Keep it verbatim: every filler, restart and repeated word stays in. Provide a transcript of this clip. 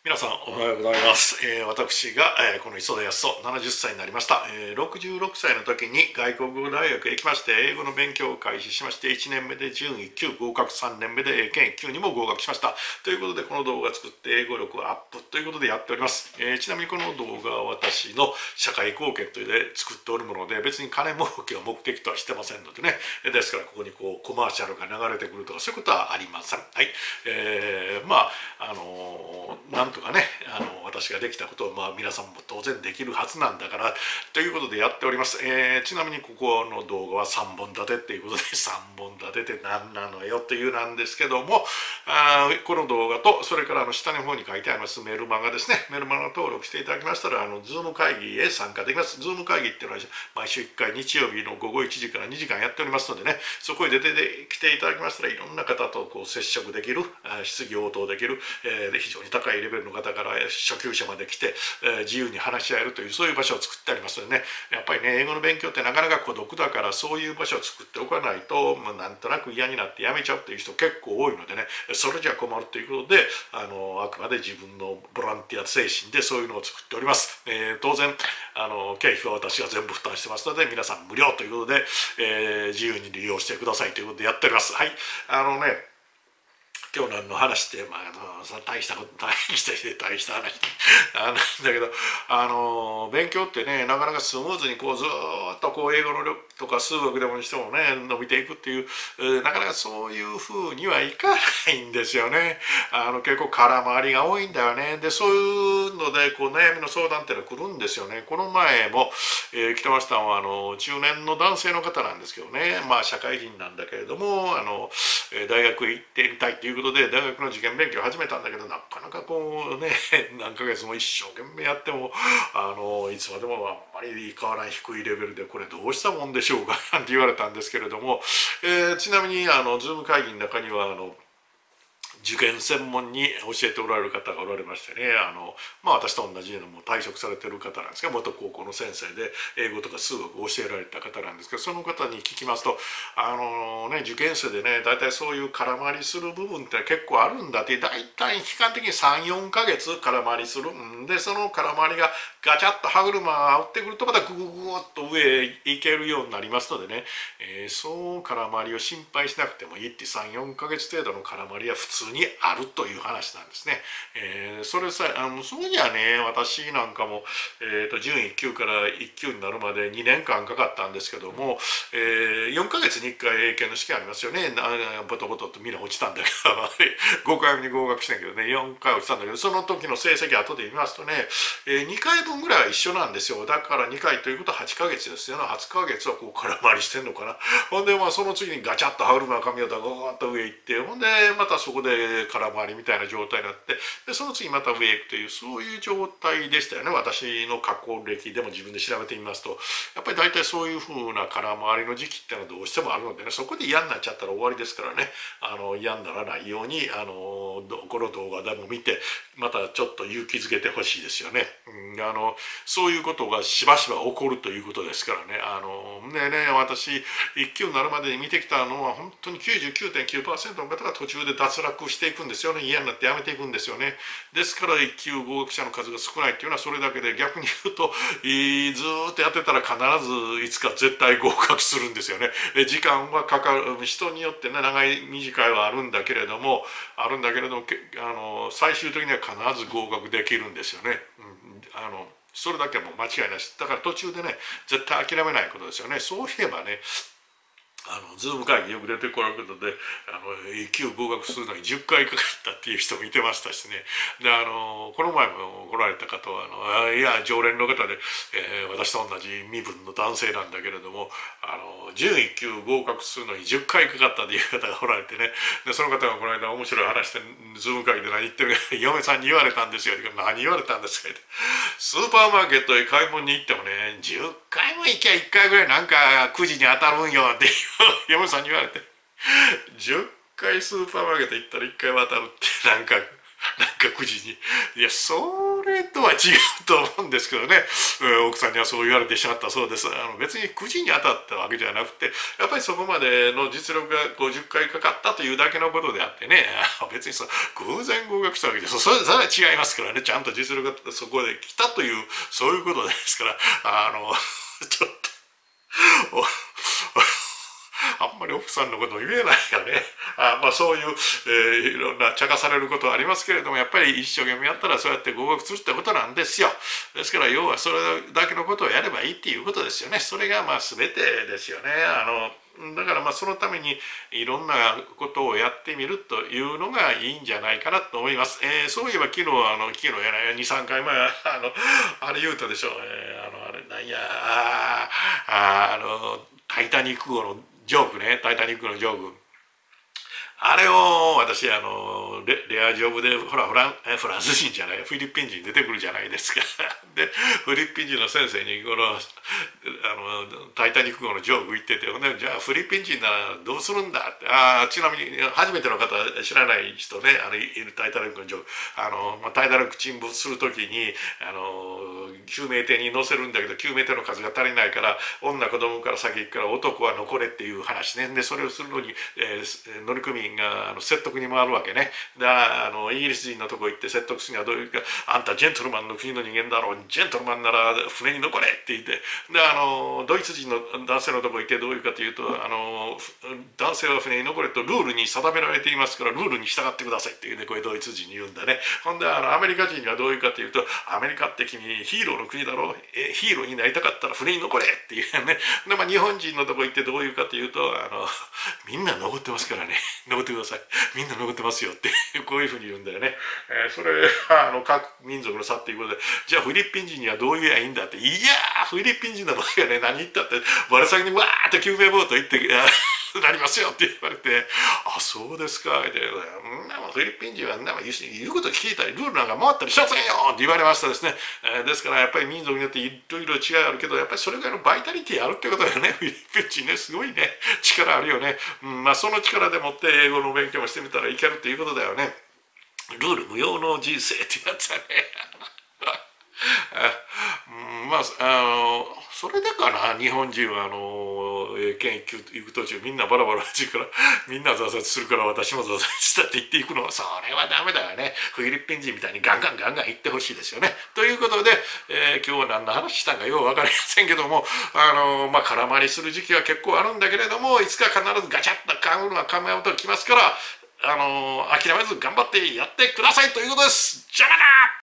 皆さんおはようございます。えー、私が、えー、この磯田康夫ななじゅっさいになりました、えー、ろくじゅうろくさいの時に外国語大学へ行きまして英語の勉強を開始しまして、いちねんめで準いっ級合格、さんねんめで県いっ級にも合格しましたということで、この動画を作って英語力アップということでやっております。えー、ちなみにこの動画は私の社会貢献というので作っておるもので、別に金儲けを目的とはしてませんのでね、ですからここにこうコマーシャルが流れてくるとかそういうことはありません。はい。えー、まああのー、なんとかね、あの私ができたことを、まあ、皆さんも当然できるはずなんだからということでやっております。えー、ちなみにここの動画はさんぼん立てっていうことで、さんぼん立てって何なのよというなんですけども、あこの動画とそれからあの下の方に書いてありますメルマガですね、メルマガ登録していただきましたら、あのズーム会議へ参加できます。ズーム会議っていうのは毎週いっかい日曜日の午後いちじからにじかんやっておりますのでね、そこへ出てきていただきましたらいろんな方とこう接触できる、質疑応答できる、えー、非常に高いレベルの方から初級者まで来て、えー、自由に話し合えるというそういう場所を作ってありますのでね、やっぱりね英語の勉強ってなかなか孤独だから、そういう場所を作っておかないと、まあ、なんとなく嫌になってやめちゃうという人結構多いのでね、それじゃ困るということで、あのあくまで自分のボランティア精神でそういうのを作っております。えー、当然あの経費は私が全部負担してますので、皆さん無料ということで、えー、自由に利用してくださいということでやっております。はい。あのね今日何の話って、まあ、あの大したこと大した大した話あなんだけど、あの勉強ってねなかなかスムーズにこうずっとこう英語の力とか数学でもにしてもね伸びていくっていう、えー、なかなかそういうふうにはいかないんですよね。あの結構空回りが多いんだよね。でそういうのでこう悩みの相談っていうのが来るんですよね。この前も、えー、来てましたのはあの中年の男性の方なんですけどね、まあ社会人なんだけれども、あの大学へ行ってみたいっていうことで大学の受験勉強を始めたんだけど、なかなかこうね何ヶ月も一生懸命やってもあのいつまでもあんまり変わらない低いレベルで、これどうしたもんでしょうかなんて言われたんですけれども、えー、ちなみにあのズーム会議の中にはあの受験専門に教えておられる方がおられましてね、あの、まあ、私と同じようなもう退職されてる方なんですが、元高校の先生で英語とか数学を教えられた方なんですけど、その方に聞きますと、あのね受験生でね大体そういう空回りする部分って結構あるんだって、大体期間的にさんよんかげつ空回りするんで、その空回りがガチャッと歯車打ってくるとまたグググッと上へ行けるようになりますのでね、えー、そう空回りを心配しなくてもいいって、さんよんかげつ程度の空回りは普通にあるという話なんですね。えー、それさあのそうじゃね、私なんかも、えーと、準いっ級からいっ級になるまでにねんかんかかったんですけども、えー、よんかげつにいっかい英検の試験ありますよね。ボトボトとみんな落ちたんだけどごかいめに合格してんけどね、よんかい落ちたんだけど、その時の成績後で見ますとね、えー、にかいぶんぐらいは一緒なんですよ。だからにかいということははちかげつですよね。はちかげつはこう空回りしてんのかな。ほんでまあその次にガチャッと歯車が噛み合ったらゴーッと上行って、ほんでまたそこで空回りみたいな状態になって、でその次また上へ行くというそういう状態でしたよね。私の過去歴でも自分で調べてみますと、やっぱり大体そういう風な空回りの時期っていうのはどうしてもあるのでね、そこで嫌になっちゃったら終わりですからね、あの嫌にならないようにあのこの動画でも見てまたちょっと勇気づけてほしいですよね。うん、あのそういうことがしばしば起こるということですからね。あのねね私いっ級になるまでに見てきたのは本当に きゅうじゅうきゅうてんきゅうパーセント の方が途中で脱落していくんですよね。嫌になってやめていくんですよね。ですからいっ級合格者の数が少ないっていうのはそれだけで、逆に言うとずっとやってたら必ずいつか絶対合格するんですよね。時間はかかる、人によってね長い短いはあるんだけれどもあるんだけれどもあの最終的には必ず合格できるんですよね。うん、あのそれだけはもう間違いないし、だから途中でね絶対諦めないことですよね。そういえばね、あのズーム会議よく出てこられることで、あのいっ級合格するのにじゅっかいかかったっていう人もいてましたしね。であのこの前も来られた方はあのいや常連の方で、えー、私と同じ身分の男性なんだけれども、あの準いっ級合格するのにじゅっかいかかったっていう方がおられてね、でその方がこの間面白い話してズーム会議で何言ってるか嫁さんに言われたんですよ。何言われたんですかって、スーパーマーケットへ買い物に行ってもねじゅっかいも行きゃいっかいぐらいなんかくじに当たるんよって嫁さんに言われて、じゅっかいスーパーマーケット行ったらいっかいは当たるってなんかなんかくじに、いやそれととは違うと思うんですけどね、奥さんにはそう言われてしまったそうです。あの別にくじに当たったわけじゃなくて、やっぱりそこまでの実力がごじゅっかいかかったというだけのことであってね、別にそう偶然合格したわけです。それそれは違いますからね、ちゃんと実力がそこで来たというそういうことですから、あのちょっとあんまり奥さんのことを言えないよね。あまあそういう、えー、いろんな茶化されることはありますけれども、やっぱり一生懸命やったらそうやって合格するってことなんですよ。ですから要はそれだけのことをやればいいっていうことですよね。それがまあ全てですよね。あのだからまあそのためにいろんなことをやってみるというのがいいんじゃないかなと思います。えー、そういえば昨日あの昨日やないにさんかいまえあのあれ言うたでしょう。えー、あのあれなんやああのタイタニック号のジョークね、タイタニックのジョーク。あれを私あの レ, レアジョブでほらフランフランス人じゃないフィリピン人出てくるじゃないですか。でフィリピン人の先生にこのあのタイタニック号のジョーク言ってて、ほんでじゃあフィリピン人ならどうするんだって、あちなみに初めての方知らない人ね、あのいるタイタニックのジョーク、あの、まあ、タイタニック沈没する時にあの救命艇に乗せるんだけど救命艇の数が足りないから女子供から先行くから男は残れっていう話ね。でそれをするのに、えー、乗組員があの説得に回るわけね。であのイギリス人のとこ行って説得するにはどういうか、あんたジェントルマンの国の人間だろう、ジェントルマンなら船に残れって言って、であのドイツ人の男性のとこ行ってどういうかというと、あの男性は船に残れとルールに定められていますからルールに従ってくださいっていうね、これドイツ人に言うんだね。ほんであのアメリカ人にはどういうかというと、アメリカって君ヒーローの国だろう、えヒーローになりたかったら船に残れっていうね。で、まあ、日本人のとこ行ってどういうかというと、あのみんな残ってますからね、残ってください、みんな残ってますよってこういうふうに言うんだよね。えー、それはあの各民族の差っていうことで、じゃあフィリピン人にはどう言えばいいんだって、いやーフィリピン人の場合はね、何言ったってバレ先にわーっと救命ボート行ってなりますよって言われて、あそうですかって、フィリピン人は言うこと聞いたりルールなんか回ったりしませんよって言われましたですね。えー、ですからやっぱり民族によっていろいろ違いあるけど、やっぱりそれぐらいのバイタリティあるってことだよね。フィリピン人ね、すごいね、力あるよね。うん、まあその力でもって英語の勉強もしてみたらいけるっていうことだよね。ルール無用の人生ってやつだね。うん、まああのそれでかな、日本人はあの研究行く途中みんなバラバラしてるから、みんな挫折するから私も挫折したって言っていくのはそれはダメだよね。フィリピン人みたいにガンガンガンガン行ってほしいですよね。ということで、えー、今日は何の話したんかよう分かりませんけども、あのまあ空回りする時期は結構あるんだけれども、いつか必ずガチャッと買うのは買うときますから、あの諦めず頑張ってやってくださいということです。じゃあな！